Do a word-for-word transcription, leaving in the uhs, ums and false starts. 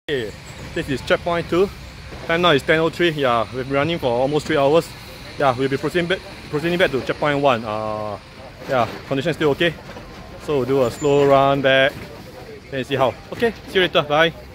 Hey, this is checkpoint two. Time now is ten oh three. Yeah, we've been running for almost three hours. Yeah, we'll be proceeding back, proceeding back to checkpoint one. Uh, yeah, condition still okay. So we'll do a slow run back. Then see how. Okay, see you later. Bye.